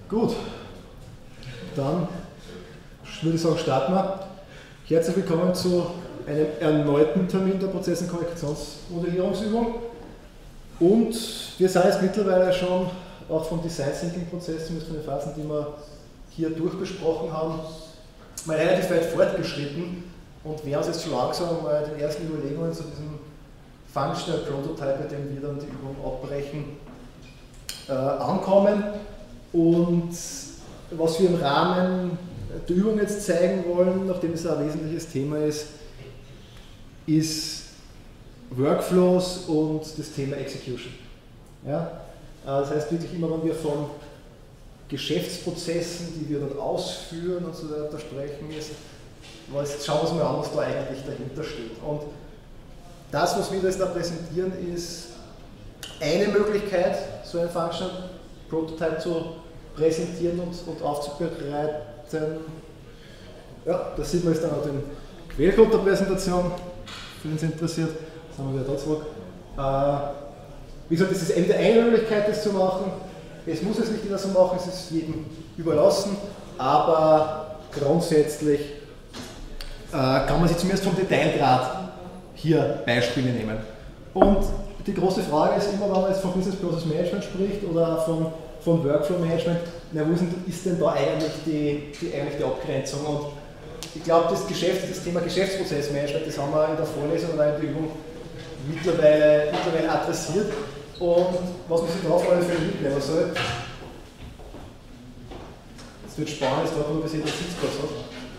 Gut, dann würde ich sagen, starten wir. Herzlich willkommen zu einem erneuten Termin der Prozess- und Kommunikationsmodellierungsübung. Und wir sind jetzt mittlerweile schon auch vom Design Thinking Prozess, zumindest von den Phasen, die wir hier durchbesprochen haben, mal relativ weit fortgeschritten und werden uns jetzt schon langsam mal den ersten Überlegungen zu diesem Functional Prototype, bei dem wir dann die Übung abbrechen, ankommen. Und was wir im Rahmen der Übung jetzt zeigen wollen, nachdem es ein wesentliches Thema ist, ist Workflows und das Thema Execution. Ja? Das heißt wirklich immer, wenn wir von Geschäftsprozessen, die wir dann ausführen und so weiter sprechen, schauen wir uns mal an, was da eigentlich dahinter steht. Und das, was wir jetzt da präsentieren, ist eine Möglichkeit, so ein Functional Prototype zu präsentieren und aufzubereiten. Ja, das sieht man jetzt dann auch den Quellcode der Präsentation, für den es interessiert. Das haben wir wieder da zurück. Wie gesagt, das ist eben eine Möglichkeit, das zu machen. Es muss es nicht jeder so machen, es ist jedem überlassen, aber grundsätzlich kann man sich zumindest vom Detailgrad hier Beispiele nehmen. Und die große Frage ist immer, wenn man jetzt von Business Process Management spricht oder von Workflow Management, na, wo ist denn da eigentlich die Abgrenzung? Und ich glaube, das Thema Geschäftsprozessmanagement, das haben wir in der Vorlesung oder in der Übung mittlerweile adressiert. Und was man sich darauf alle für mitnehmen soll, es wird spannend, es dauert nur bis jeder Sitzplatz hat.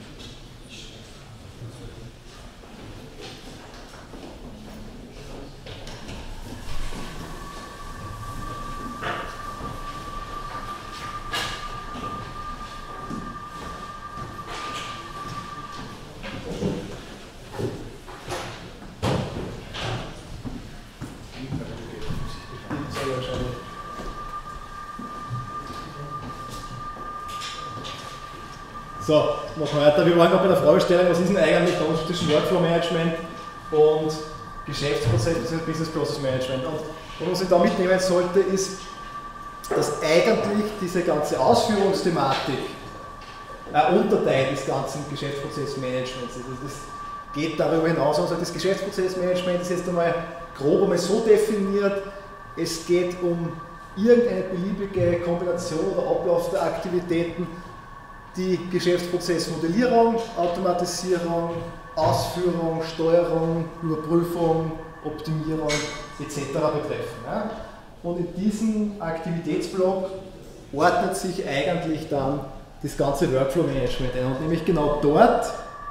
So, machen wir weiter. Wir waren gerade bei der Fragestellung, was ist denn eigentlich der Unterschied zwischen Workflow Management und Geschäftsprozess bzw. Business Process Management. Und was ich da mitnehmen sollte, ist, dass eigentlich diese ganze Ausführungsthematik ein Unterteil des ganzen Geschäftsprozessmanagements ist. Also das geht darüber hinaus. Also das Geschäftsprozessmanagement ist jetzt einmal grob einmal so definiert, es geht um irgendeine beliebige Kombination oder Ablauf der Aktivitäten, die Geschäftsprozessmodellierung, Automatisierung, Ausführung, Steuerung, Überprüfung, Optimierung etc. betreffen. Ja? Und in diesem Aktivitätsblock ordnet sich eigentlich dann das ganze Workflow-Management ein. Und nämlich genau dort,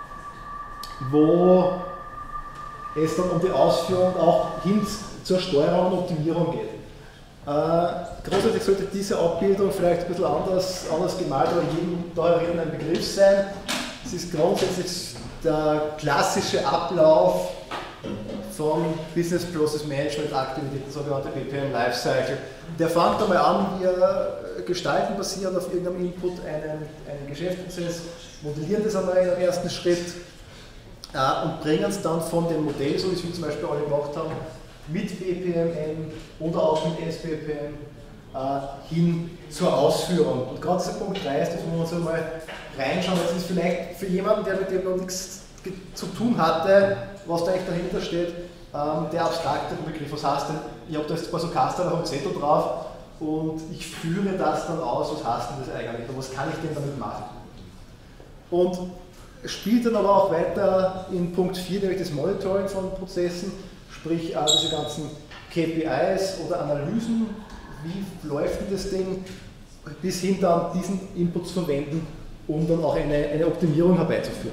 wo es dann um die Ausführung auch hin zur Steuerung und Optimierung geht. Grundsätzlich sollte diese Abbildung vielleicht ein bisschen anders gemalt, aber jedem darin ein Begriff sein. Es ist grundsätzlich der klassische Ablauf von Business Process Management Aktivitäten, der sogenannte BPM Lifecycle. Der fängt einmal an, wir gestalten basierend auf irgendeinem Input einen Geschäftsprozess, modellieren das einmal im ersten Schritt und bringen es dann von dem Modell, so wie es wir zum Beispiel alle gemacht haben, mit BPMN oder auch mit SBPM hin zur Ausführung. Und gerade dieser Punkt 3 ist, das wo wir uns einmal reinschauen. Das ist vielleicht für jemanden, der mit dem noch nichts zu tun hatte, was da eigentlich dahinter steht, der abstrakte Begriff. Was heißt denn, ich habe da jetzt ein paar so Kastel auf dem Zettel drauf und ich führe das dann aus, was heißt denn das eigentlich und was kann ich denn damit machen? Und spielt dann aber auch weiter in Punkt 4, nämlich das Monitoring von Prozessen, sprich diese ganzen KPIs oder Analysen, wie läuft denn das Ding, bis hin dann diesen Input zu verwenden, um dann auch eine Optimierung herbeizuführen.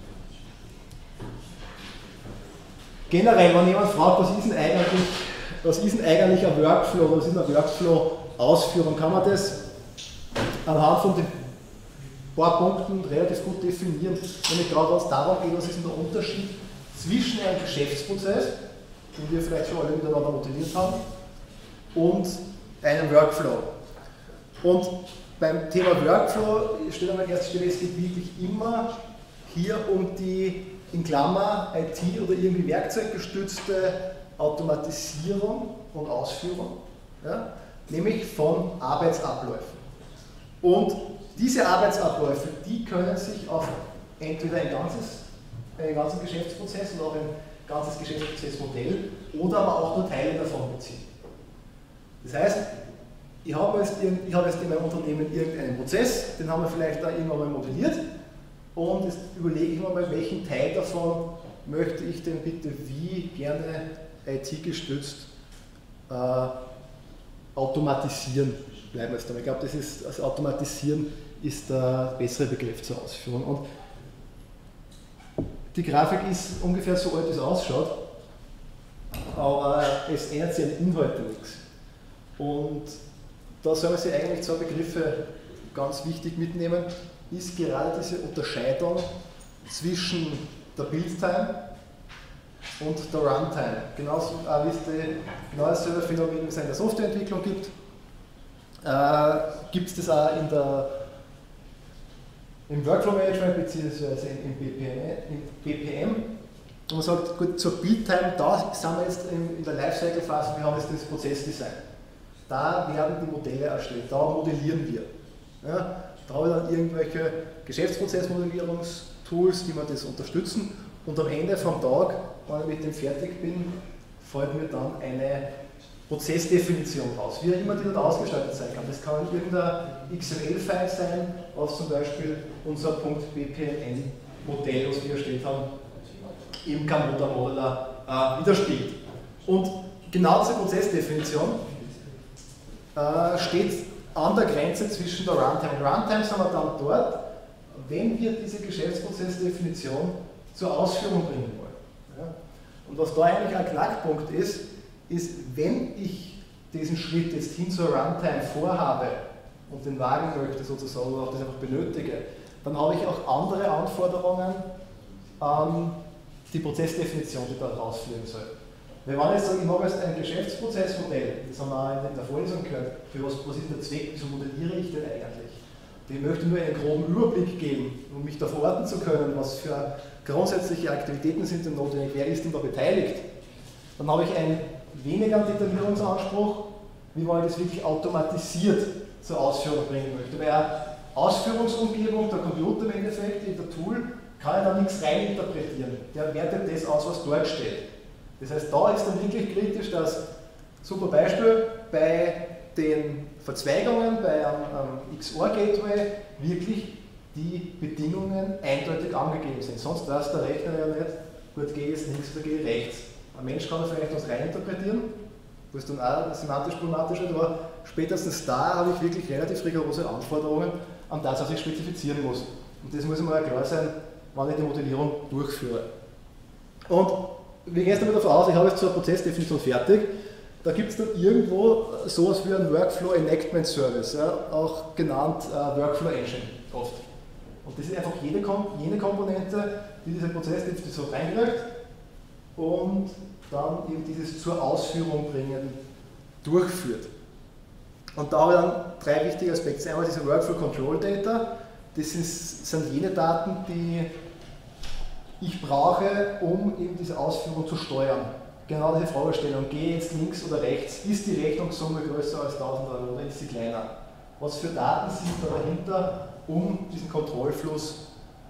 Generell, wenn jemand fragt, was ist denn eigentlich ein Workflow, was ist eine Workflow-Ausführung, kann man das anhand von den paar Punkten relativ gut definieren, nämlich gerade wenn es darum geht, was ist denn der Unterschied zwischen einem Geschäftsprozess, den wir vielleicht schon alle miteinander modelliert haben, und einem Workflow. Und beim Thema Workflow steht an erster Stelle, es geht wirklich immer hier um die, in Klammer, IT oder irgendwie werkzeuggestützte Automatisierung und Ausführung, ja, nämlich von Arbeitsabläufen. Und diese Arbeitsabläufe, die können sich auf entweder einen ganzen Geschäftsprozess oder auch ein ganzes Geschäftsprozessmodell oder aber auch nur Teile davon beziehen. Das heißt, ich habe jetzt in meinem Unternehmen irgendeinen Prozess, den haben wir vielleicht da irgendwann mal modelliert und jetzt überlege ich mir mal, welchen Teil davon möchte ich denn bitte wie gerne IT-gestützt automatisieren. Bleiben wir jetzt dabei. Ich glaube, das Automatisieren ist der bessere Begriff zur Ausführung. Und die Grafik ist ungefähr so alt, wie es ausschaut, aber es ändert sich an den Inhalten nichts. Und da soll man sich eigentlich zwei Begriffe ganz wichtig mitnehmen, ist gerade diese Unterscheidung zwischen der Build-Time und der Runtime. Genauso wie es genau dasselbe Phänomen, wie es in der Softwareentwicklung gibt, gibt es das auch im Workflow-Management bzw. im BPM. Und man sagt, gut, zur Build-Time, da sind wir jetzt in der Lifecycle-Phase, wir haben jetzt das Prozessdesign. Da werden die Modelle erstellt, da modellieren wir. Ja, da haben wir dann irgendwelche Geschäftsprozessmodellierungstools, die mir das unterstützen. Und am Ende vom Tag, wenn ich mit dem fertig bin, fällt mir dann eine Prozessdefinition raus, wie immer die dort ausgestaltet sein kann. Das kann irgendein XML-File sein, was zum Beispiel unser .bpmn-Modell, was wir erstellt haben, im Camota-Modeler widerspiegelt. Und genau diese Prozessdefinition steht an der Grenze zwischen der Runtime und Runtime, sind wir dann dort, wenn wir diese Geschäftsprozessdefinition zur Ausführung bringen wollen. Ja? Und was da eigentlich ein Knackpunkt ist, wenn ich diesen Schritt jetzt hin zur Runtime vorhabe und den wagen möchte sozusagen oder auch das einfach benötige, dann habe ich auch andere Anforderungen an die Prozessdefinition, die da rausführen soll. Wenn man jetzt sagt, ich habe jetzt ein Geschäftsprozessmodell, das haben wir auch in der Vorlesung gehört, für was ist der Zweck, wieso modelliere ich denn eigentlich? Ich möchte nur einen groben Überblick geben, um mich da verorten zu können, was für grundsätzliche Aktivitäten sind denn notwendig, wer ist denn da beteiligt. Dann habe ich einen weniger Detaillierungsanspruch, wie man das wirklich automatisiert zur Ausführung bringen möchte. Bei einer Ausführungsumgebung, der Computer im Endeffekt, in der Tool, kann ich da nichts reininterpretieren. Der wertet das aus, was dort steht. Das heißt, da ist dann wirklich kritisch, dass, super Beispiel, bei den Verzweigungen, bei einem XOR-Gateway wirklich die Bedingungen eindeutig angegeben sind. Sonst weiß der Rechner ja nicht, gut, gehe ich jetzt links oder gehe ich rechts. Ein Mensch kann da vielleicht was reininterpretieren, was dann auch semantisch problematisch wird, aber spätestens da habe ich wirklich relativ rigorose Anforderungen an das, was ich spezifizieren muss. Und das muss mir klar sein, wann ich die Modellierung durchführe. Und wir gehen jetzt damit davon aus, ich habe jetzt so eine Prozessdefinition fertig. Da gibt es dann irgendwo sowas wie einen Workflow Enactment Service, ja, auch genannt Workflow Engine oft. Und das ist einfach jene Komponente, die diese Prozessdefinition reinkriegt und dann eben dieses zur Ausführung bringen durchführt. Und da habe ich dann drei wichtige Aspekte. Einmal diese Workflow Control Data, das sind jene Daten, die ich brauche, um eben diese Ausführung zu steuern. Genau diese Fragestellung, gehe jetzt links oder rechts, ist die Rechnungssumme größer als 1000 Euro oder ist sie kleiner? Was für Daten sind da dahinter, um diesen Kontrollfluss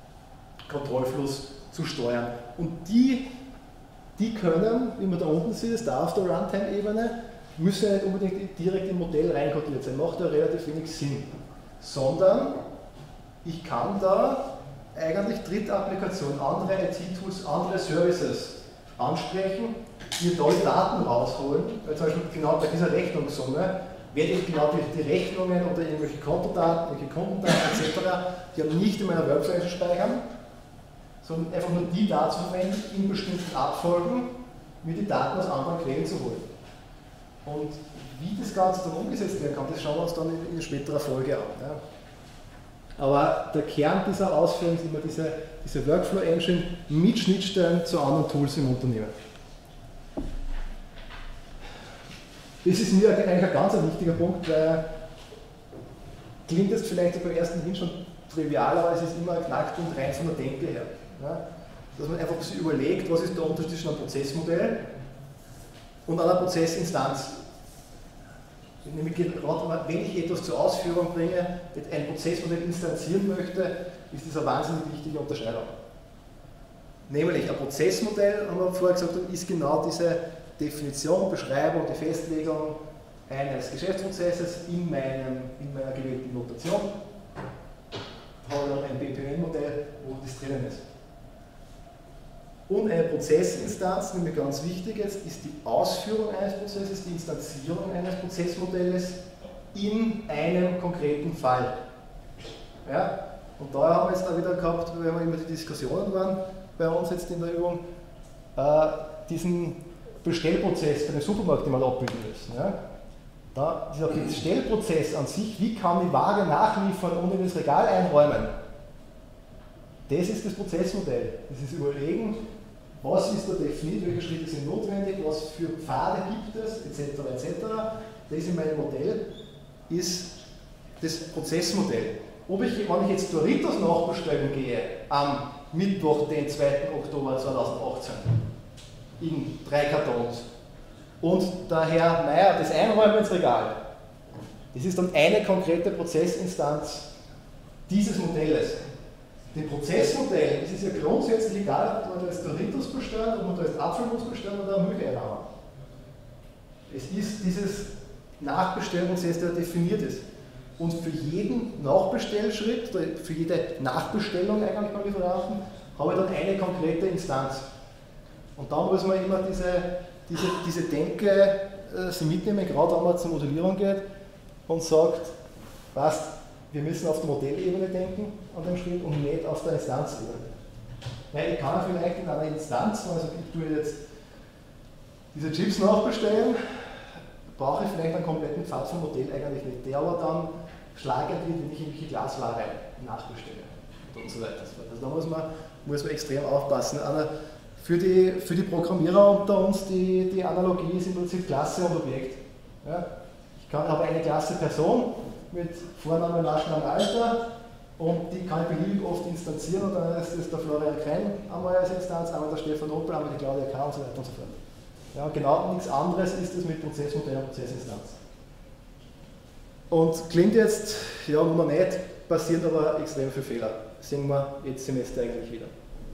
zu steuern? Und die können, wie man da unten sieht, ist da auf der Runtime-Ebene, müssen ja nicht unbedingt direkt im Modell reinkodiert sein, macht ja relativ wenig Sinn. Sondern ich kann da eigentlich Drittapplikationen, andere IT-Tools, andere Services ansprechen, die da die Daten rausholen, weil zum Beispiel genau bei dieser Rechnungssumme werde ich genau die Rechnungen oder irgendwelche Kontodaten, welche Kundendaten etc., die haben nicht in meiner Workflow speichern, sondern einfach nur die Daten verwenden, in bestimmten Abfolgen, mir die Daten aus anderen Quellen zu holen. Und wie das Ganze dann umgesetzt werden kann, das schauen wir uns dann in späterer Folge an. Ja. Aber der Kern dieser Ausführung ist immer diese Workflow Engine mit Schnittstellen zu anderen Tools im Unternehmen. Das ist mir eigentlich ein ganz wichtiger Punkt, weil klingt jetzt vielleicht beim ersten Hin schon trivial, aber es ist immer ein Knackpunkt rein von der Denke her. Ja? Dass man einfach sich überlegt, was ist der Unterschied zwischen einem Prozessmodell und einer Prozessinstanz. nämlich gerade wenn ich etwas zur Ausführung bringe, ein Prozessmodell instanzieren möchte, ist das eine wahnsinnig wichtige Unterscheidung. Nämlich ein Prozessmodell, haben wir vorher gesagt, ist genau diese Definition, Beschreibung, die Festlegung eines Geschäftsprozesses in meiner gewählten Notation. Da habe ich dann ein BPMN-Modell, wo das drinnen ist. Und eine Prozessinstanz, nämlich ganz wichtig ist die Ausführung eines Prozesses, die Instanzierung eines Prozessmodells in einem konkreten Fall. Ja? Und da haben wir jetzt auch wieder gehabt, weil wir immer die Diskussionen waren bei uns jetzt in der Übung, diesen Bestellprozess bei dem Supermarkt, den wir abbilden müssen. Ja? Dieser Bestellprozess an sich, wie kann die Ware nachliefern und in das Regal einräumen, das ist das Prozessmodell. Das ist Überlegen, was ist da definiert, welche Schritte sind notwendig, was für Pfade gibt es, etc. etc. Das in meinem Modell ist das Prozessmodell. Wenn ich jetzt Doritos nachbestellen gehe, am Mittwoch, den 2. Oktober 2018, in 3 Kartons, und der Herr Meier das einräumt ins Regal, das ist dann eine konkrete Prozessinstanz dieses Modells. Dem Prozessmodell ist es ja grundsätzlich egal, ob man da jetzt Doritos bestellt, ob man da jetzt Apfelmus bestellt oder einen Milcheimer. Es ist dieses Nachbestellprozess, der definiert ist. Und für jeden Nachbestellschritt, für jede Nachbestellung eigentlich beim Lieferanten, habe ich dann eine konkrete Instanz. Und da muss man immer diese Denke sie mitnehmen, gerade wenn man zur Modellierung geht und sagt, passt, wir müssen auf der Modellebene denken an dem Schritt und nicht auf der Instanzebene. Weil ich kann vielleicht in einer Instanz, also ich tue jetzt diese Chips nachbestellen, brauche ich vielleicht einen kompletten Pfad vom Modell eigentlich nicht, der aber dann schlagend wird, wenn ich irgendwelche Glasware nachbestelle und so weiter. Also da muss man extrem aufpassen. Für die Programmierer unter uns, die Analogie ist im Prinzip Klasse und Objekt. Ja? Ich habe eine Klasse Person mit Vorname, Nachname, Alter und die kann ich beliebig oft instanzieren und dann ist das der Florian Krenn einmal als Instanz, einmal der Stefan Opel, einmal die Claudia K. und so weiter und so fort. Ja, genau nichts anderes ist es mit Prozessmodell und Prozessinstanz. Und klingt jetzt, ja, nur nicht, passiert aber extrem viele Fehler. Das sehen wir jetzt Semester eigentlich wieder.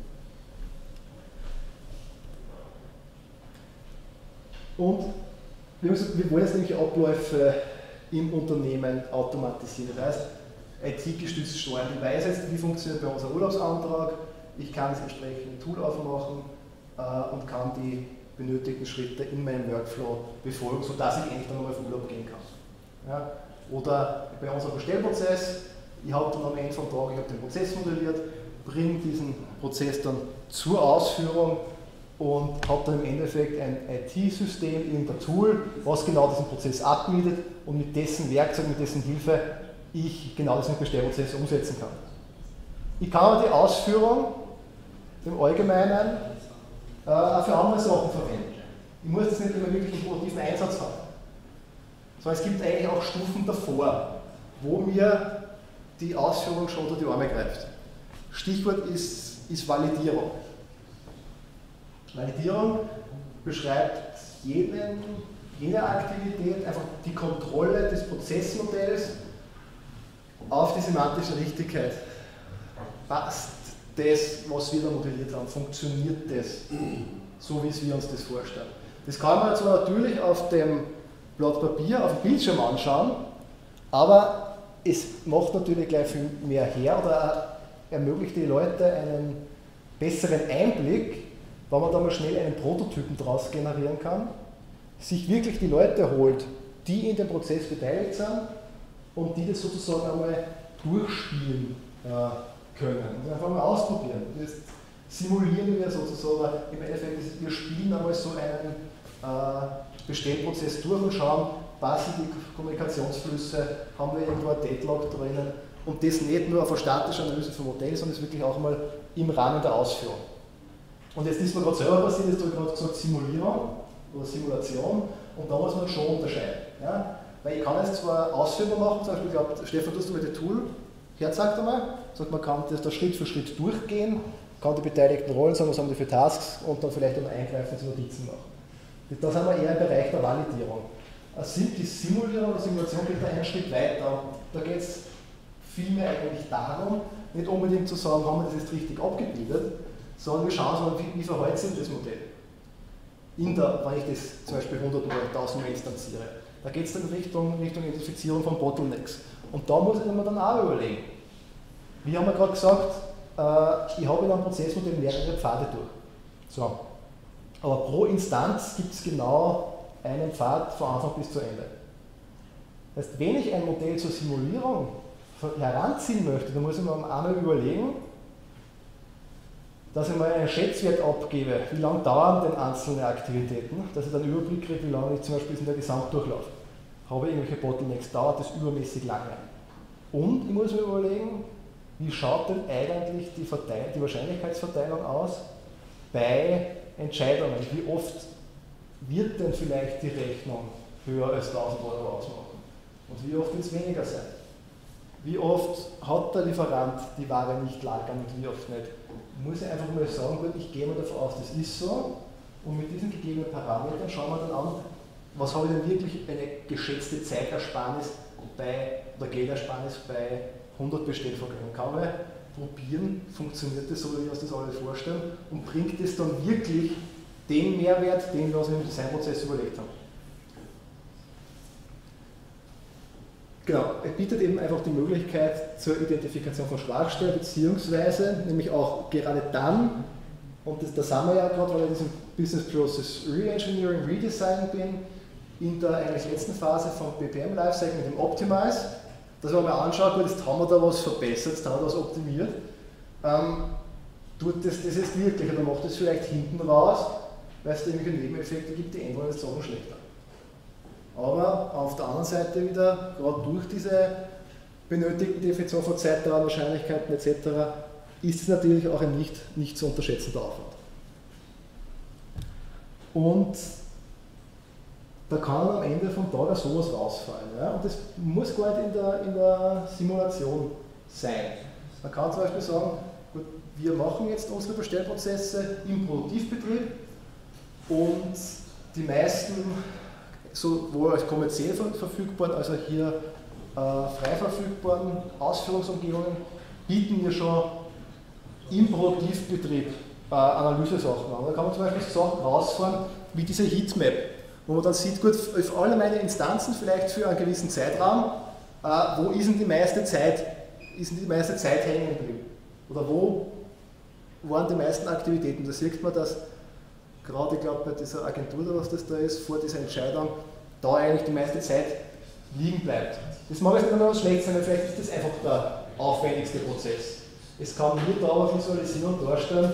Und wir wollen jetzt nämlich Abläufe im Unternehmen automatisieren. Das heißt, IT-gestützt steuern. Ich weiß jetzt, wie funktioniert bei uns ein Urlaubsantrag. Ich kann das entsprechende Tool aufmachen und kann die benötigten Schritte in meinem Workflow befolgen, sodass ich endlich dann nochmal auf Urlaub gehen kann. Ja? Oder bei unserem Bestellprozess, ich habe dann am Ende vom Tag, ich habe den Prozess modelliert, bringe diesen Prozess dann zur Ausführung und habe dann im Endeffekt ein IT-System, irgendein Tool, was genau diesen Prozess abbildet und mit dessen Werkzeug, mit dessen Hilfe ich genau diesen Bestellprozess umsetzen kann. Ich kann aber die Ausführung im Allgemeinen auch für andere Sachen verwenden. Ich muss das nicht immer wirklich im produktiven Einsatz haben. Sondern es gibt eigentlich auch Stufen davor, wo mir die Ausführung schon unter die Arme greift. Stichwort ist Validierung. Validierung beschreibt jede Aktivität, einfach die Kontrolle des Prozessmodells auf die semantische Richtigkeit. Passt das, was wir da modelliert haben, funktioniert das, so wie wir uns das vorstellen. Das kann man zwar natürlich auf dem Blatt Papier, auf dem Bildschirm anschauen, aber es macht natürlich gleich viel mehr her oder ermöglicht die Leute einen besseren Einblick, wenn man da mal schnell einen Prototypen daraus generieren kann, sich wirklich die Leute holt, die in dem Prozess beteiligt sind und die das sozusagen einmal durchspielen können und einfach mal ausprobieren. Das simulieren wir sozusagen, im Endeffekt, wir spielen einmal so einen Bestellprozess durch und schauen, passen die Kommunikationsflüsse, haben wir irgendwo ein Deadlock drinnen und das nicht nur auf eine statische Analyse vom Modell, sondern das wirklich auch mal im Rahmen der Ausführung. Und jetzt ist mir gerade selber passiert, jetzt habe ich gerade gesagt Simulierung oder Simulation und da muss man schon unterscheiden. Ja? Weil ich kann jetzt zwar Ausführungen machen, zum Beispiel, ich glaube, Stefan, du hast mal das Tool herzeigt einmal, sagt, man kann das da Schritt für Schritt durchgehen, kann die beteiligten Rollen sagen, was haben die für Tasks und dann vielleicht auch eingreifen zu Notizen machen. Da sind wir eher im Bereich der Validierung. Die Simulierung oder Simulation geht da einen Schritt weiter. Da geht es vielmehr eigentlich darum, nicht unbedingt zu sagen, haben wir das jetzt richtig abgebildet, sondern wir schauen uns mal, wie verhält sich das Modell. Wenn ich das zum Beispiel 100 oder 1000 Mal instanziere. Da geht es dann Richtung Identifizierung von Bottlenecks. Und da muss ich mir dann auch überlegen. Wie haben wir gerade gesagt, ich habe in einem Prozessmodell mehrere Pfade durch. So. Aber pro Instanz gibt es genau einen Pfad von Anfang bis zu Ende. Das heißt, wenn ich ein Modell zur Simulierung heranziehen möchte, dann muss ich mir einmal überlegen, dass ich mal einen Schätzwert abgebe, wie lange dauern denn einzelne Aktivitäten, dass ich dann einen Überblick kriege, wie lange ich zum Beispiel in der Gesamtdurchlauf habe. Ich irgendwelche Bottlenecks, dauert das übermäßig lange. Und ich muss mir überlegen, wie schaut denn eigentlich die Wahrscheinlichkeitsverteilung aus bei Entscheidungen? Wie oft wird denn vielleicht die Rechnung höher als 1000 Euro ausmachen? Und wie oft wird es weniger sein? Wie oft hat der Lieferant die Ware nicht lagern und wie oft nicht? Muss ich einfach mal sagen, gut, ich gehe mal davon aus, das ist so. Und mit diesen gegebenen Parametern schauen wir dann an, was habe ich denn wirklich eine geschätzte Zeitersparnis oder Geldersparnis bei 100 Bestellvorgängen. Kann man probieren, funktioniert das so, wie wir uns das alle vorstellen und bringt es dann wirklich den Mehrwert, den wir uns im Designprozess überlegt haben. Genau, er bietet eben einfach die Möglichkeit zur Identifikation von Schwachstellen, beziehungsweise nämlich auch gerade dann, und da sind wir ja gerade, weil ich in diesem Business Process Reengineering, Redesign bin, in der eigentlich letzten Phase vom BPM Lifecycle mit dem Optimize, dass man mal anschaut, jetzt haben wir da was verbessert, jetzt haben wir was optimiert, tut das jetzt wirklich oder macht das vielleicht hinten raus, weil es irgendwelche Nebeneffekte gibt, die ändern jetzt Sachen schlechter. Aber auf der anderen Seite wieder, gerade durch diese benötigten Definition von Zeitdauer, Wahrscheinlichkeiten etc., ist es natürlich auch ein nicht zu unterschätzender Aufwand. Und da kann am Ende vom Tag auch sowas rausfallen. Ja? Und das muss gar nicht in der Simulation sein. Man kann zum Beispiel sagen, gut, wir machen jetzt unsere Bestellprozesse im Produktivbetrieb und die meisten, sowohl als kommerziell verfügbaren, als auch hier frei verfügbaren Ausführungsumgebungen, bieten wir schon im Produktivbetrieb Analysesachen an. Da kann man zum Beispiel Sachen rausfahren, wie diese Heatmap, wo man dann sieht, gut, für alle meine Instanzen vielleicht für einen gewissen Zeitraum, wo ist denn die meiste Zeit hängen geblieben? Oder wo waren die meisten Aktivitäten? Da sieht man, dass gerade, ich glaube, bei dieser Agentur, oder was das da ist, vor dieser Entscheidung, da eigentlich die meiste Zeit liegen bleibt. Das mag jetzt nicht immer was schlecht sein, weil vielleicht ist das einfach der aufwendigste Prozess. Es kann nur darauf visualisieren und darstellen,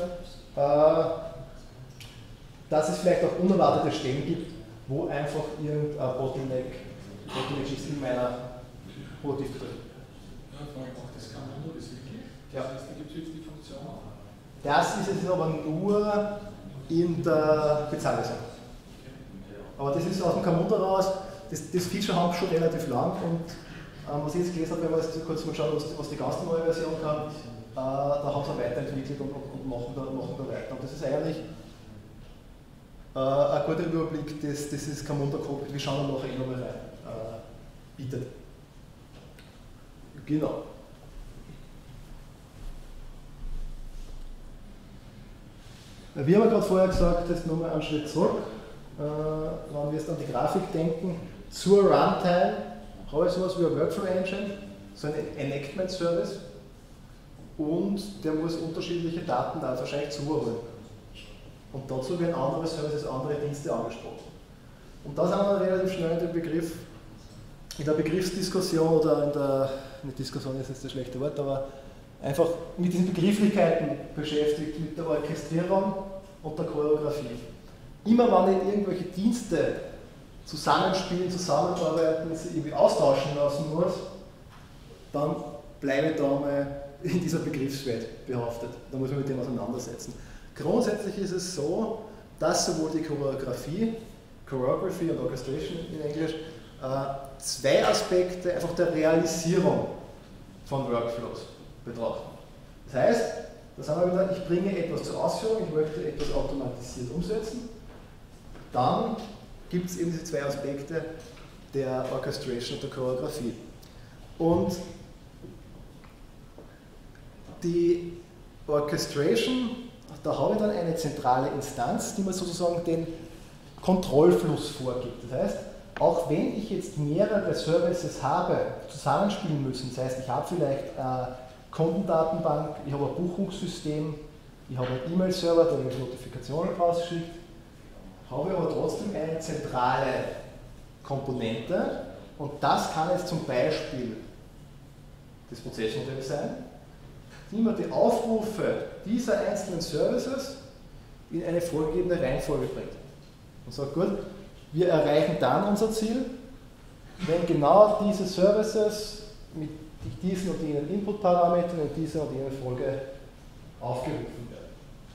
dass es vielleicht auch unerwartete Stellen gibt, wo einfach irgendein Bottleneck ist in meiner Produktivbetrieb. Ja, auch das kann man nur, das wirklich. Ja. Das heißt, da gibt es jetzt die Funktion auch. Das ist es aber nur in der Bezahlversion. Aber das ist aus dem Camunda raus, das Feature haben wir schon relativ lang und was ich jetzt gelesen habe, wenn wir jetzt kurz mal schauen, was die ganz neue Version kann, da haben sie weiterentwickelt und machen da weiter. Und das ist eigentlich ein guter Überblick, das ist Camunda Cockpit, wir schauen nachher eh nochmal rein, bietet. Genau. Wir haben ja gerade vorher gesagt, jetzt nochmal einen Schritt zurück, wenn wir jetzt an die Grafik denken, zur Runtime habe ich sowas wie ein Workflow Engine, so ein Enactment Service und der muss unterschiedliche Daten dann wahrscheinlich zuholen. Und dazu werden andere Services, andere Dienste angesprochen. Und da sind wir relativ schnell in der Begriffsdiskussion oder nicht Diskussion ist jetzt das schlechte Wort, aber einfach mit diesen Begrifflichkeiten beschäftigt, mit der Orchestrierung und der Choreografie. Immer wenn ich irgendwelche Dienste zusammenspielen, zusammenarbeiten, sie irgendwie austauschen lassen muss, dann bleibe ich da mal in dieser Begriffswelt behaftet. Da muss man mit dem auseinandersetzen. Grundsätzlich ist es so, dass sowohl die Choreografie und Orchestration in Englisch, zwei Aspekte einfach der Realisierung von Workflows betrachten. Das heißt, da sagen wir wieder, ich bringe etwas zur Ausführung, ich möchte etwas automatisiert umsetzen. Dann gibt es eben diese zwei Aspekte, der Orchestration und der Choreografie. Und die Orchestration, da habe ich dann eine zentrale Instanz, die mir sozusagen den Kontrollfluss vorgibt. Das heißt, auch wenn ich jetzt mehrere Services habe, zusammenspielen müssen, das heißt, ich habe vielleicht eine Kundendatenbank, ich habe ein Buchungssystem, ich habe einen E-Mail-Server, der mir Notifikationen rausschickt, habe ich aber trotzdem eine zentrale Komponente und das kann jetzt zum Beispiel das Prozessmodell sein, die mir die Aufrufe dieser einzelnen Services in eine vorgegebene Reihenfolge bringt. Und sagt, gut, wir erreichen dann unser Ziel, wenn genau diese Services mit diesen und jenen Input-Parametern in dieser und jener Folge aufgerufen werden.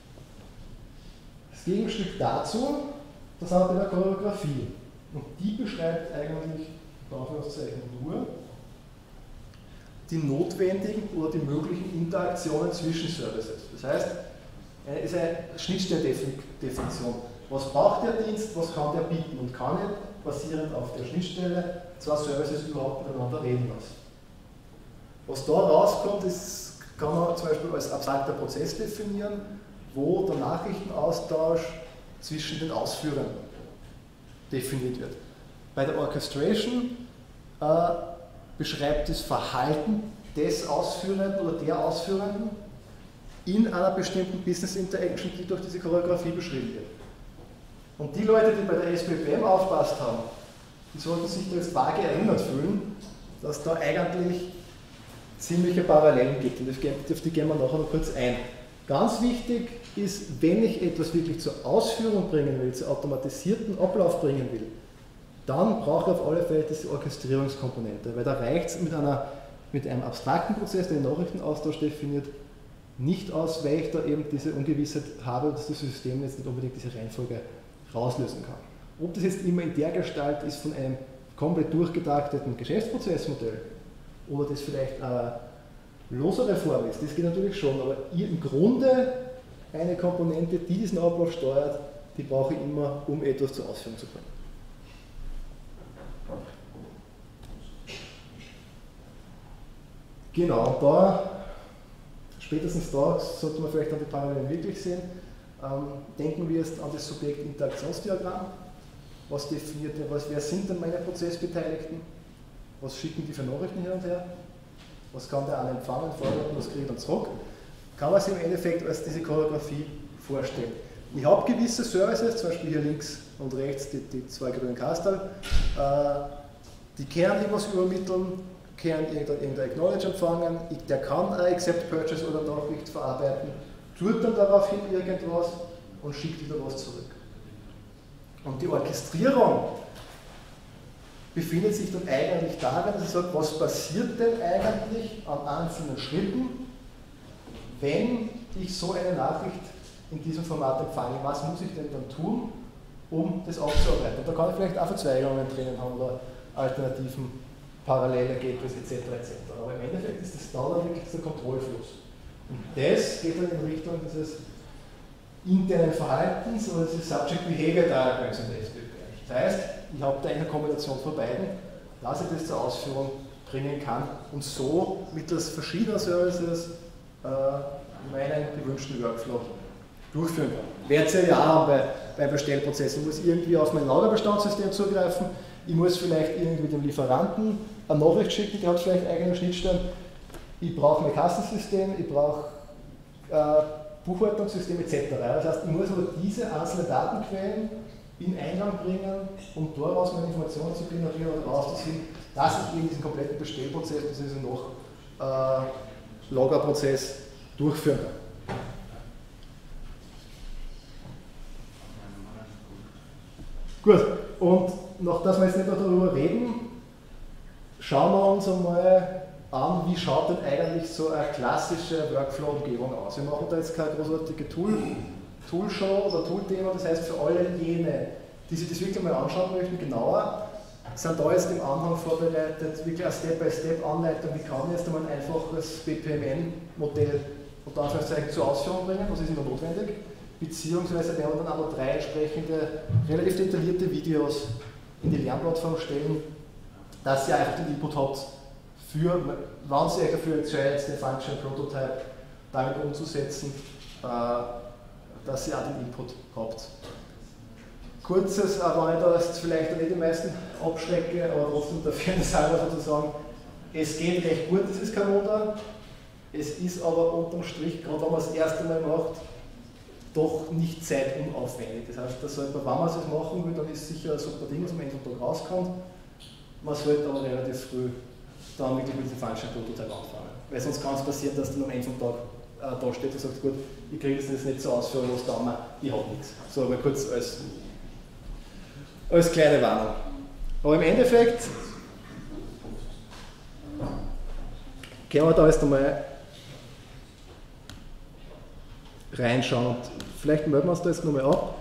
Das Gegenstück dazu, das haben wir in der Choreografie. Und die beschreibt eigentlich, in Anführungszeichen, nur die notwendigen oder die möglichen Interaktionen zwischen Services. Das heißt, es ist eine Schnittstellendefinition. Was braucht der Dienst, was kann der bieten und kann ich basierend auf der Schnittstelle zwei Services überhaupt miteinander reden lassen. Was da rauskommt, ist, kann man zum Beispiel als abstrakter Prozess definieren, wo der Nachrichtenaustausch zwischen den Ausführern definiert wird. Bei der Orchestration beschreibt das Verhalten des Ausführenden oder der Ausführenden in einer bestimmten Business Interaction, die durch diese Choreografie beschrieben wird. Und die Leute, die bei der SBPM aufgepasst haben, die sollten sich da jetzt vage erinnert fühlen, dass da eigentlich ziemliche Parallelen gibt. Und auf die gehen wir nachher noch kurz ein. Ganz wichtig ist, wenn ich etwas wirklich zur Ausführung bringen will, zur automatisierten Ablauf bringen will, dann brauche ich auf alle Fälle diese Orchestrierungskomponente, weil da reicht es mit einem abstrakten Prozess, der den Nachrichtenaustausch definiert, nicht aus, weil ich da eben diese Ungewissheit habe, dass das System jetzt nicht unbedingt diese Reihenfolge rauslösen kann. Ob das jetzt immer in der Gestalt ist von einem komplett durchgetakteten Geschäftsprozessmodell oder das vielleicht eine losere Form ist, das geht natürlich schon, aber im Grunde eine Komponente, die diesen Ablauf steuert, die brauche ich immer, um etwas zur Ausführung zu bringen. Genau, und da, spätestens da, sollte man vielleicht an die Parallelen wirklich sehen. Denken wir jetzt an das Subjekt-Interaktionsdiagramm. Was definiert, wer sind denn meine Prozessbeteiligten? Was schicken die für Nachrichten hin und her? Was kann der eine empfangen, vorbereiten, was kriege ich dann zurück? Kann man sich im Endeffekt als diese Choreografie vorstellen. Ich habe gewisse Services, zum Beispiel hier links und rechts die zwei grünen Kastel, die können irgendwas übermitteln, können irgendein Acknowledge empfangen, der kann ein Accept Purchase oder Nachricht verarbeiten, tut dann daraufhin irgendwas und schickt wieder was zurück. Und die Orchestrierung befindet sich dann eigentlich darin, dass ich sage, was passiert denn eigentlich an einzelnen Schritten, wenn ich so eine Nachricht in diesem Format empfange, was muss ich denn dann tun, um das aufzuarbeiten? Und da kann ich vielleicht auch Verzweigungen drinnen haben oder Alternativen, parallele Gateways etc. Aber im Endeffekt ist das dann wirklich der Kontrollfluss. Und das geht dann in Richtung dieses internen Verhaltens oder dieses Subject Behavior Diagrams in der SBP. Das heißt, ich habe da eine Kombination von beiden, dass ich das zur Ausführung bringen kann und so mittels verschiedener Services meinen gewünschten Workflow durchführen kann. Werdet ihr ja auch bei Bestellprozessen. Ich muss irgendwie auf mein Lagerbestandssystem zugreifen, ich muss vielleicht irgendwie dem Lieferanten eine Nachricht schicken, der hat vielleicht eigene Schnittstellen. Ich brauche mein Kassensystem, ich brauche Buchhaltungssystem etc. Das heißt, ich muss aber diese einzelnen Datenquellen in Einklang bringen, um daraus meine Informationen zu generieren oder rauszuziehen, dass ich eben diesen kompletten Bestellprozess, das ist noch Lagerprozess, durchführen kann. Gut, und noch, dass wir jetzt nicht mehr darüber reden, schauen wir uns einmal an, wie schaut denn eigentlich so eine klassische Workflow-Umgebung aus. Wir machen da jetzt keine großartige Toolshow oder Toolthema, das heißt für alle jene, die sich das wirklich mal anschauen möchten, genauer, sind da jetzt im Anhang vorbereitet, wirklich eine Step-by-Step-Anleitung, wie kann ich jetzt einmal ein einfaches BPMN-Modell unter Anführungszeichen zur Ausführung bringen, was ist immer notwendig, beziehungsweise werden wir dann aber 3 entsprechende, relativ detaillierte Videos in die Lernplattform stellen, dass ihr einfach den Input habt, für, wenn ihr euch dafür entscheidet, den Function Prototype damit umzusetzen, dass ihr auch den Input habt. Kurzes, wenn ich da jetzt vielleicht nicht die meisten abschrecke, aber trotzdem dafür eine Sache sozusagen, es geht recht gut, dieses Camunda. Es ist aber unterm Strich, gerade wenn man es das erste Mal macht, doch nicht zeitunaufwendig. Das heißt, dass wenn man es machen will, dann ist sicher ein super Ding, dass man jeden Tag rauskommt. Man sollte aber relativ früh dann wirklich mit dem Function Prototype anfangen. Weil sonst kann es passieren, dass dann am Ende vom Tag da steht und sagt, gut, ich kriege das jetzt nicht so ausführen, was da mal, ich habe nichts. So, aber kurz als kleine Warnung. Aber im Endeffekt können wir da jetzt einmal reinschauen und vielleicht melden wir uns da jetzt nochmal ab.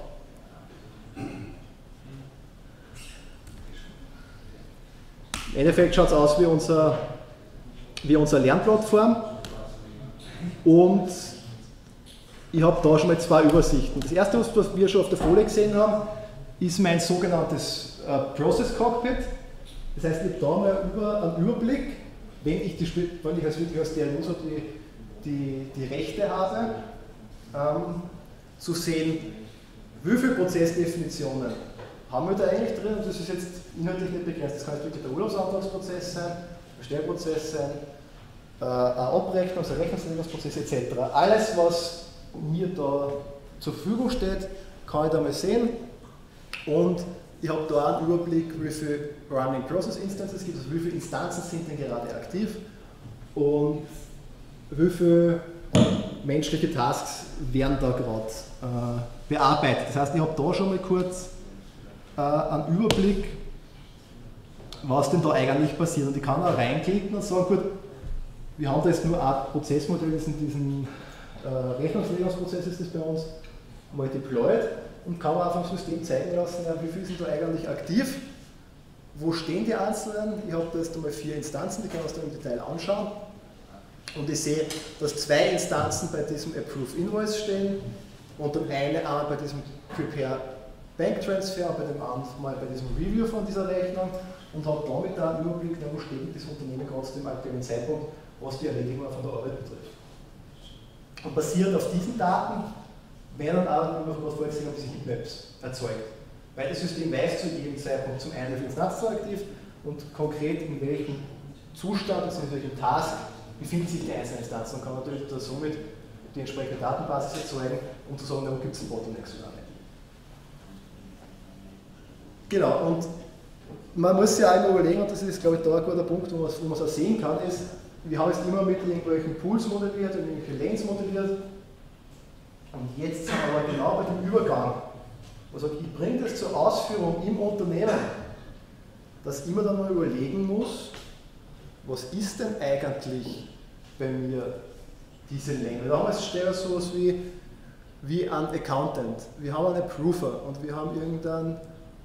Im Endeffekt schaut es aus wie unsere Lernplattform und ich habe da schon mal zwei Übersichten. Das erste, was wir schon auf der Folie gesehen haben, ist mein sogenanntes Process Cockpit. Das heißt, ich habe da mal einen Überblick, wenn ich als der User die Rechte habe, zu sehen, wie viele Prozessdefinitionen haben wir da eigentlich drin. Und das ist jetzt inhaltlich nicht begrenzt. Das kann jetzt wirklich der Urlaubsantragsprozess sein, der Bestellprozess sein, ein Abrechnungs-, ein Rechnungslegungsprozess etc. Alles, was mir da zur Verfügung steht, kann ich da mal sehen. Und ich habe da einen Überblick, wie viele Running Process Instances gibt es, also wie viele Instanzen sind denn gerade aktiv und wie viele menschliche Tasks werden da gerade bearbeitet. Das heißt, ich habe da schon mal kurz einen Überblick, was denn da eigentlich passiert. Und ich kann auch reinklicken und sagen, gut, wir haben da jetzt nur ein Prozessmodell, diesen Rechnungslegungsprozess ist das bei uns, mal deployed und kann man auf dem System zeigen lassen, ja, wie viel sind da eigentlich aktiv, wo stehen die Einzelnen. Ich habe da jetzt einmal 4 Instanzen, die kann man sich da im Detail anschauen. Und ich sehe, dass 2 Instanzen bei diesem Approve Invoice stehen und dann einmal bei diesem Prepare Bank Transfer und bei dem anderen mal bei diesem Review von dieser Rechnung und habe damit da einen Überblick, wo steht das Unternehmen gerade zu dem aktuellen Zeitpunkt, was die Erledigung von der Arbeit betrifft. Und basierend auf diesen Daten werden dann auch, was wir vorher gesehen haben, diese Heatmaps erzeugt. Weil das System weiß zu jedem Zeitpunkt zum einen, wie viel Instanzen aktiv und konkret in welchem Zustand, also in welchem Task befinden sich die einzelnen Instanzen und kann natürlich da somit die entsprechende Datenbasis erzeugen, um zu sagen, wo gibt es einen Bottleneck oder nicht. Genau, und man muss sich auch immer überlegen, und das ist, glaube ich, da ein guter Punkt, wo man es auch sehen kann, ist, wir haben jetzt immer mit irgendwelchen Pools modelliert und irgendwelche Lanes modelliert und jetzt sind wir aber genau bei dem Übergang. Also ich bringe das zur Ausführung im Unternehmen, dass ich mir dann mal überlegen muss, was ist denn eigentlich bei mir diese Länge? Da haben wir jetzt so etwas wie ein Accountant, wir haben einen Approver und wir haben irgendeinen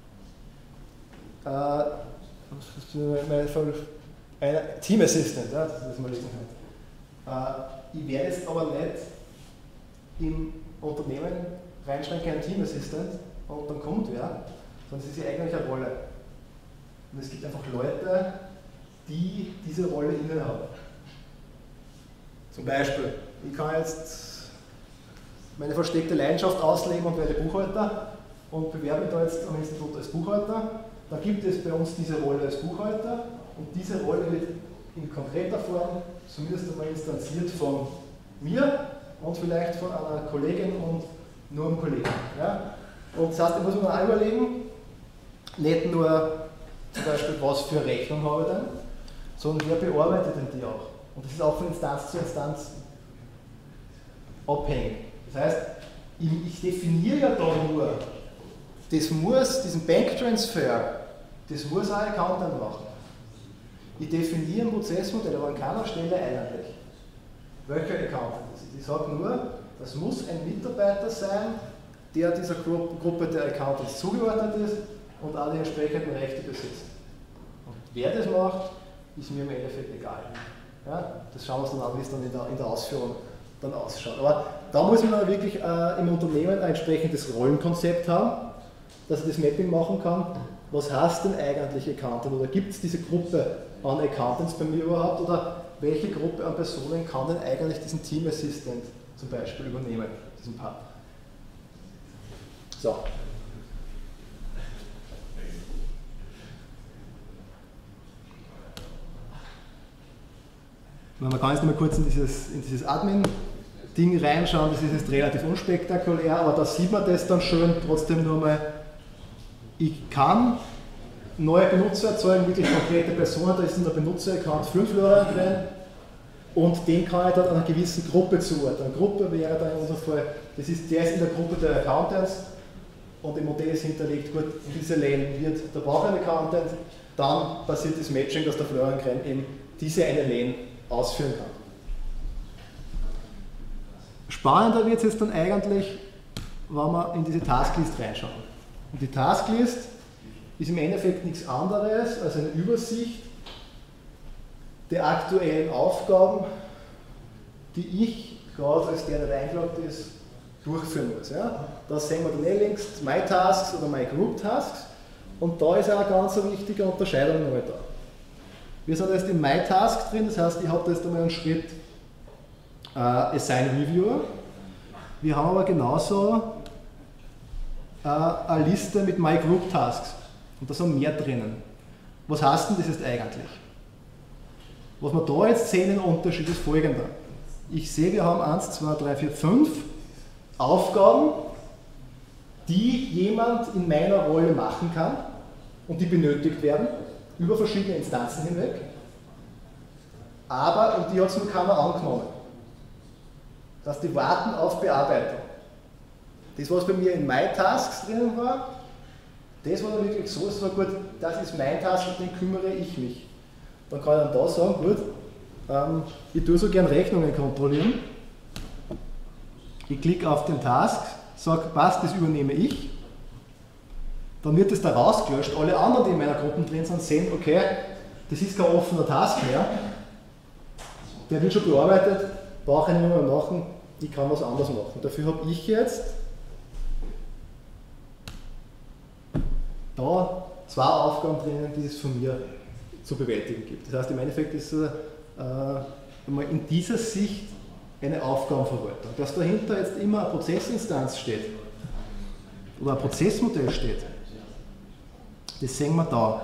Team Assistant, ja, das ist mal lesen kann. Ich werde jetzt aber nicht im Unternehmen reinschreiben, kein Team Assistant und dann kommt wer, sondern es ist ja eigentlich eine Rolle. Und es gibt einfach Leute, die diese Rolle innehaben. Zum Beispiel, ich kann jetzt meine versteckte Leidenschaft ausleben und werde Buchhalter und bewerbe mich da jetzt am Institut als Buchhalter. Da gibt es bei uns diese Rolle als Buchhalter und diese Rolle wird in konkreter Form zumindest einmal instanziert von mir und vielleicht von einer Kollegin und nur einem Kollegen. Ja? Und das heißt, da muss man auch überlegen, nicht nur zum Beispiel, was für Rechnung habe ich denn, sondern wer bearbeitet denn die auch? Und das ist auch von Instanz zu Instanz abhängig. Das heißt, ich definiere ja da nur, diesen Banktransfer, das muss ein Accountant machen. Ich definiere ein Prozessmodell, aber an keiner Stelle eigentlich, welcher Accountant ist. Ich sage nur, das muss ein Mitarbeiter sein, der dieser Gruppe der Accountants zugeordnet ist und auch die entsprechenden Rechte besitzt. Und wer das macht, ist mir im Endeffekt egal. Ja, das schauen wir uns dann an, wie es dann in der Ausführung dann ausschaut. Aber da muss man dann wirklich im Unternehmen ein entsprechendes Rollenkonzept haben, dass er das Mapping machen kann was heißt denn eigentlich Accountant? Oder gibt es diese Gruppe an Accountants bei mir überhaupt? Oder welche Gruppe an Personen kann denn eigentlich diesen Team Assistant zum Beispiel übernehmen, diesen Part? So. Man kann jetzt noch mal kurz in dieses Admin-Ding reinschauen, das ist jetzt relativ unspektakulär, aber da sieht man das dann schön. Trotzdem nur mal, ich kann neue Benutzer erzeugen, wirklich konkrete Personen, da ist in der Benutzer-Account 5 Leute drin und den kann ich dann einer gewissen Gruppe zuordnen. Eine Gruppe wäre dann in unserem Fall, der ist in der Gruppe der Accountants und im Modell ist hinterlegt, gut, in dieser Lane wird der Bauch ein Accountant, dann passiert das Matching, dass der Florian Krenn eben diese eine Lane ausführen kann. Spannender wird es jetzt dann eigentlich, wenn wir in diese Tasklist reinschauen. Und die Tasklist ist im Endeffekt nichts anderes als eine Übersicht der aktuellen Aufgaben, die ich gerade als der reingeloggt ist, durchführen muss. Ja? Da sehen wir dann links My Tasks oder My Group Tasks und da ist eine ganz wichtige Unterscheidung nochmal da. Wir sind jetzt in My Task drin, das heißt, ich habe da jetzt einmal einen Schritt Assign Reviewer. Wir haben aber genauso eine Liste mit My Group Tasks und da sind mehr drinnen. Was heißt denn das jetzt eigentlich? Was wir da jetzt sehen, der Unterschied ist folgender. Ich sehe, wir haben 1, 2, 3, 4, 5 Aufgaben, die jemand in meiner Rolle machen kann und die benötigt werden, über verschiedene Instanzen hinweg, aber, und die hat es nur keiner angenommen. Das heißt, die warten auf Bearbeitung. Das, was bei mir in My Tasks drinnen war, das war dann wirklich so, es war gut, das ist mein Task, um den kümmere ich mich. Dann kann ich dann da sagen, gut, ich tue so gern Rechnungen kontrollieren. Ich klicke auf den Task, sage, passt, das übernehme ich. Dann wird das da rausgelöscht. Alle anderen, die in meiner Gruppe drin sind, sehen, okay, das ist kein offener Task mehr. Der wird schon bearbeitet, brauche ich nicht mehr machen, ich kann was anderes machen. Dafür habe ich jetzt da 2 Aufgaben drinnen, die es von mir zu bewältigen gibt. Das heißt, im Endeffekt ist es in dieser Sicht eine Aufgabenverwaltung. Dass dahinter jetzt immer eine Prozessinstanz steht oder ein Prozessmodell steht, das sehen wir da.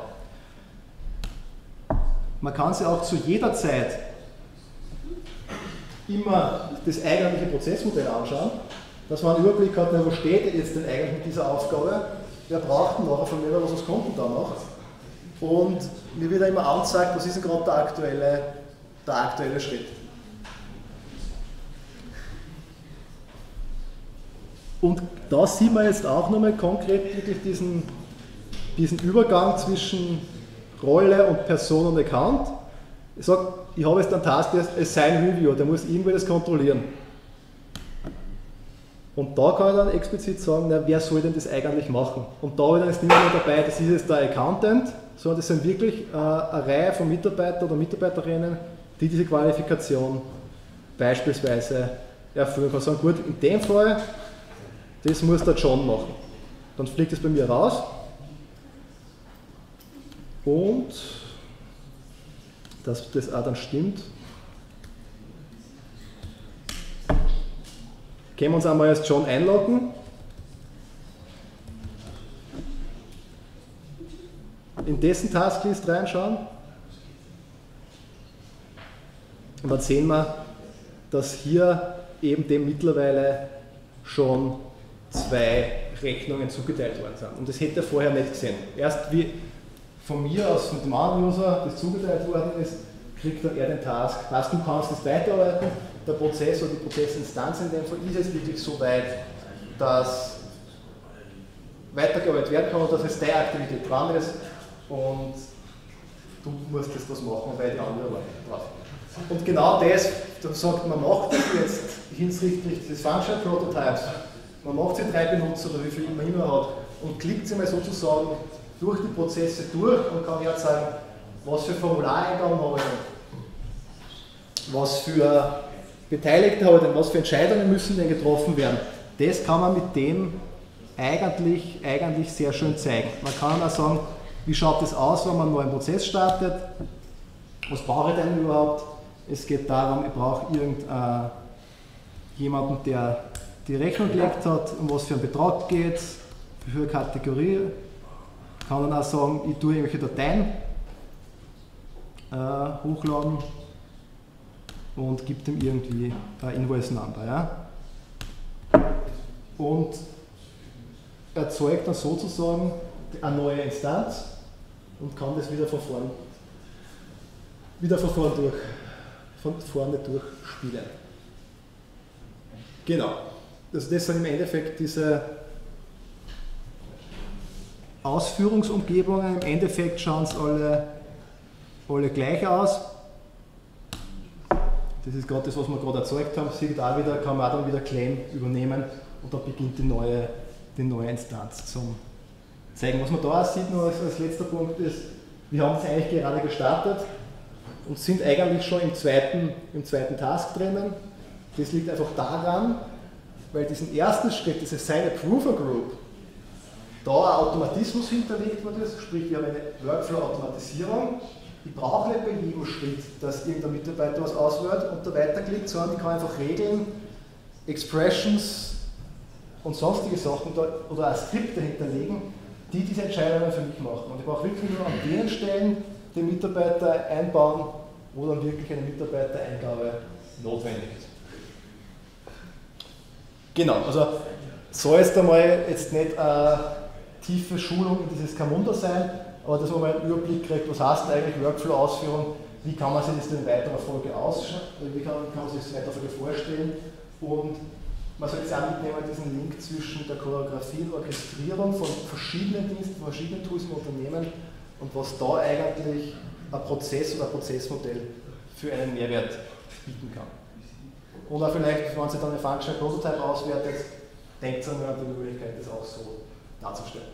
Man kann sich auch zu jeder Zeit immer das eigentliche Prozessmodell anschauen, dass man einen Überblick hat, wo steht jetzt denn eigentlich mit dieser Aufgabe, wer braucht denn nachher von mir, was kommt denn da noch? Und mir wird immer angezeigt, was ist denn gerade der aktuelle Schritt. Und da sieht man jetzt auch nochmal konkret wirklich diesen Übergang zwischen Rolle und Person und Account. Ich sage, ich habe jetzt einen Task, der ist Assign Reviewer, der muss irgendwie das kontrollieren. Und da kann ich dann explizit sagen, na, wer soll denn das eigentlich machen? Und da ist nicht mehr dabei, das ist jetzt der Accountant, sondern das sind wirklich eine Reihe von Mitarbeitern oder Mitarbeiterinnen, die diese Qualifikation beispielsweise erfüllen. Ich kann sagen, gut, in dem Fall, das muss der John machen. Dann fliegt es bei mir raus. Und, dass das auch dann stimmt, können wir uns einmal als John einloggen. In dessen Tasklist reinschauen. Und dann sehen wir, dass hier eben dem mittlerweile schon 2 Rechnungen zugeteilt worden sind. Und das hätte er vorher nicht gesehen. Erst wie von mir aus, von dem anderen User, das zugeteilt worden ist, kriegt dann er den Task. Was du kannst das weiterarbeiten. Der Prozess oder die Prozessinstanz in dem Fall ist es wirklich so weit, dass weitergearbeitet werden kann und dass es deine Aktivität dran ist und du musst jetzt was machen, weil die andere warten drauf. Und genau das, da sagt man, macht das jetzt hinsichtlich dieses Function Prototypes, man macht sie 3 Benutzer oder wie viel man immer hat und klickt sie mal sozusagen durch die Prozesse durch und kann jetzt sagen, was für Formulareingaben habe ich denn, was für Beteiligte habe ich denn, was für Entscheidungen müssen denn getroffen werden. Das kann man mit dem eigentlich sehr schön zeigen. Man kann auch sagen, Wie schaut es aus, wenn man einen neuen Prozess startet? Was brauche ich denn überhaupt? Es geht darum, ich brauche jemanden, der die Rechnung gelegt hat, um was für einen Betrag geht es, für eine Kategorie. Ich kann dann auch sagen, ich tue irgendwelche Dateien hochladen und gebe dem irgendwie ein Invoice Number. Ja? Und erzeugt dann sozusagen eine neue Instanz und kann das wieder von vorne durchspielen. Genau. Also das sind im Endeffekt diese Ausführungsumgebungen. Im Endeffekt schauen es alle gleich aus. Das ist gerade das, was wir gerade erzeugt haben. Sieht auch wieder, kann man auch dann wieder Claim übernehmen und dann beginnt die neue Instanz zum zeigen. Was man da auch sieht, nur als letzter Punkt ist, wir haben es eigentlich gerade gestartet und sind eigentlich schon im zweiten Task drinnen. Das liegt einfach daran, weil diesen ersten Schritt, diese Sign Approver Group, da ein Automatismus hinterlegt wird, sprich wir haben eine Workflow-Automatisierung. Ich brauche nicht bei jedem Schritt, dass irgendein Mitarbeiter was auswählt und da weiterklickt, sondern ich kann einfach Regeln, Expressions und sonstige Sachen oder ein Skript dahinter legen, die diese Entscheidungen für mich machen. Und ich brauche wirklich nur an den Stellen den Mitarbeiter einbauen, wo dann wirklich eine Mitarbeitereingabe notwendig ist. Genau, also soll es einmal jetzt nicht eine tiefe Schulung in dieses Camunda sein, aber dass man mal einen Überblick kriegt, was heißt eigentlich Workflow-Ausführung, wie kann man sich das in weiterer Folge wie kann man sich das in weiterer Folge vorstellen und man soll jetzt auch mitnehmen, diesen Link zwischen der Choreografie und Orchestrierung von verschiedenen Diensten, von verschiedenen Tools im Unternehmen und was da eigentlich ein Prozess oder ein Prozessmodell für einen Mehrwert bieten kann. Und auch vielleicht, wenn Sie dann eine Functional Prototype auswertet, denkt an die Möglichkeit, das auch so darzustellen.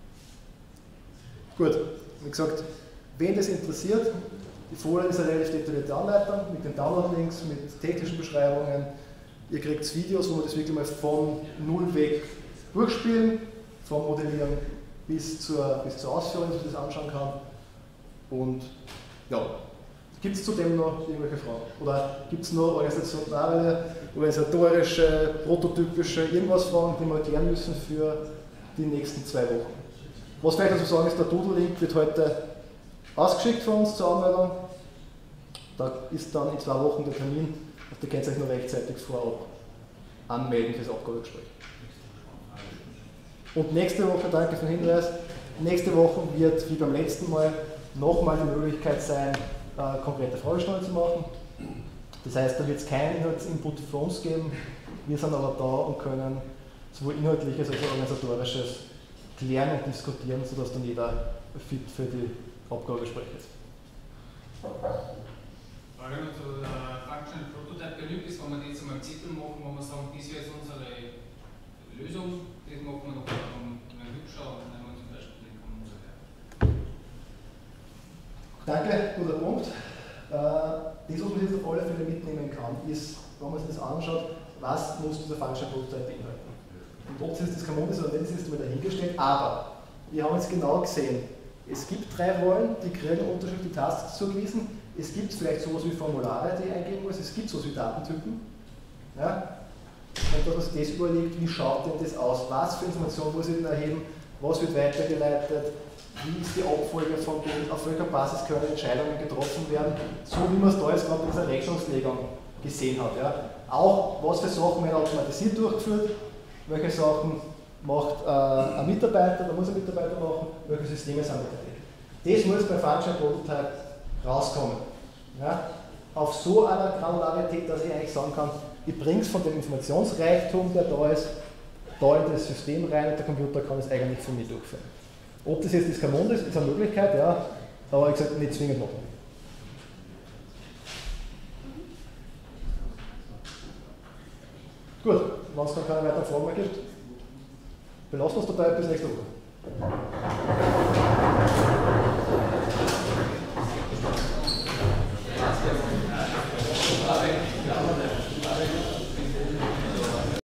Gut, wie gesagt, wen das interessiert, die Folie ist eine relativ detaillierte Anleitung mit den Download-Links, mit technischen Beschreibungen. Ihr kriegt Videos, wo wir das wirklich mal von null weg durchspielen, vom Modellieren bis zur Ausführung, dass man das anschauen kann. Und ja, gibt es zudem noch irgendwelche Fragen? Oder gibt es noch organisatorische, prototypische, irgendwas Fragen, die wir erklären müssen für die nächsten 2 Wochen? Was vielleicht dazu sagen ist, der Doodle-Link wird heute ausgeschickt von uns zur Anmeldung. Da ist dann in 2 Wochen der Termin. Ihr könnt euch noch rechtzeitig vorab anmelden für das Abgabegespräch. Und nächste Woche, danke für den Hinweis, nächste Woche wird wie beim letzten Mal nochmal die Möglichkeit sein, konkrete Fragestunde zu machen. Das heißt, da wird es keinen Inhaltsinput für uns geben. Wir sind aber da und können sowohl inhaltliches als auch organisatorisches klären und diskutieren, sodass dann jeder fit für die Abgabegespräche ist. Frage noch zu Functional Prototype. Genügt es, wenn wir das einmal im Zettel machen, wo wir sagen, das wäre jetzt unsere Lösung, das machen wir noch mal hübscher und nehmen wir zum Beispiel den Camunda her. Danke, guter Punkt. Das, was man jetzt auf alle Fälle mitnehmen kann, ist, wenn man sich das anschaut, was muss dieser Functional Prototype beinhalten. Und ob es jetzt das Camunda ist oder nicht, ist mal dahingestellt, aber wir haben jetzt genau gesehen, es gibt 3 Rollen, die kriegen unterschiedliche Tasks zugewiesen. Es gibt vielleicht sowas wie Formulare, die ich eingeben muss, es gibt sowas wie Datentypen. Ja? Und dass man sich das überlegt, wie schaut denn das aus, was für Informationen muss ich denn erheben, was wird weitergeleitet, wie ist die Abfolge von denen, auf welcher Basis können Entscheidungen getroffen werden, so wie man es da jetzt gerade in dieser Rechnungslegung gesehen hat. Ja? Auch was für Sachen werden automatisiert durchgeführt, welche Sachen macht ein Mitarbeiter, da muss ein Mitarbeiter machen, welche Systeme sind beteiligt. Das muss bei Functional Prototype rauskommen. Ja? Auf so einer Granularität, dass ich eigentlich sagen kann, ich bringe es von dem Informationsreichtum, der da ist, da in das System rein und der Computer kann es eigentlich für mich durchführen. Ob das jetzt das Camunda ist eine Möglichkeit, ja, aber ich gesagt, nicht zwingend machen. Gut, wenn es dann keine weiteren Fragen mehr gibt, belassen wir es dabei, bis nächste Woche.